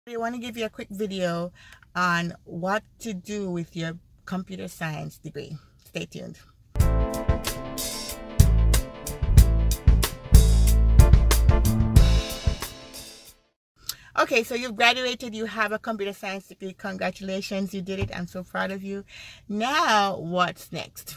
I want to give you a quick video on what to do with your computer science degree. Stay tuned. Okay, so you've graduated, you have a computer science degree. Congratulations, you did it. I'm so proud of you. Now, what's next?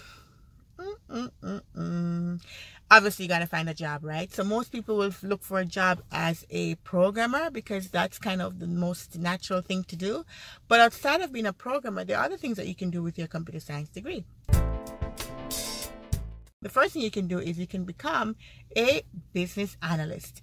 Obviously you got to find a job, right? So most people will look for a job as a programmer because that's kind of the most natural thing to do. But outside of being a programmer, there are other things that you can do with your computer science degree. The first thing you can do is you can become a business analyst.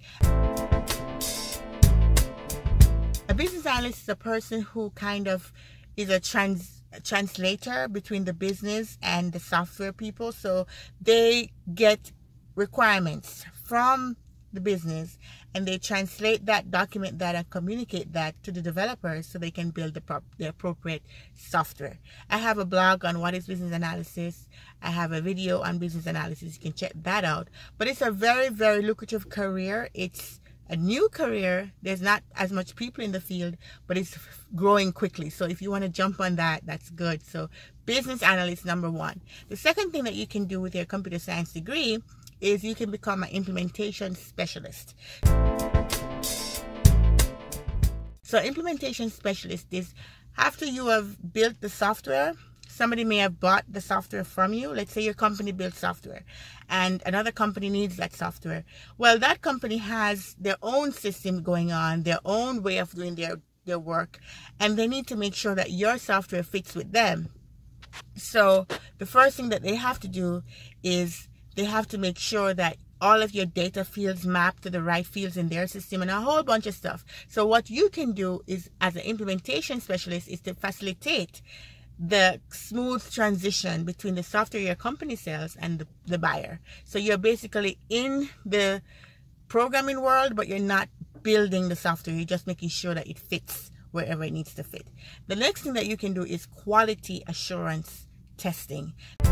A business analyst is a person who kind of is a translator between the business and the software people. So they get requirements from the business and they translate that, document that, and communicate that to the developers so they can build the appropriate software. I have a blog on what is business analysis. I have a video on business analysis. You can check that out. But it's a very, very lucrative career. It's a new career. There's not as much people in the field, but it's growing quickly. So if you want to jump on that, that's good. So business analyst, number one. The second thing that you can do with your computer science degree is you can become an implementation specialist. So implementation specialist is after you have built the software, somebody may have bought the software from you. Let's say your company builds software and another company needs that software. Well, that company has their own system going on, their own way of doing their work, and they need to make sure that your software fits with them. So the first thing that they have to do is they have to make sure that all of your data fields map to the right fields in their system and a whole bunch of stuff. So what you can do is, as an implementation specialist, is to facilitate the smooth transition between the software your company sells and the buyer. So you're basically in the programming world, but you're not building the software. You're just making sure that it fits wherever it needs to fit. The next thing that you can do is quality assurance testing.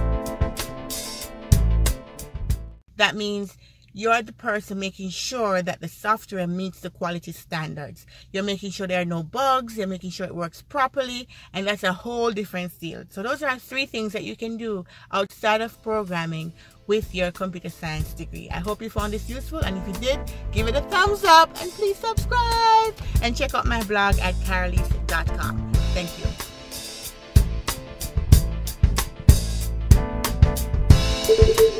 That means you're the person making sure that the software meets the quality standards. You're making sure there are no bugs. You're making sure it works properly. And that's a whole different field. So those are three things that you can do outside of programming with your computer science degree. I hope you found this useful. And if you did, give it a thumbs up and please subscribe. And check out my blog at karaleise.com. Thank you.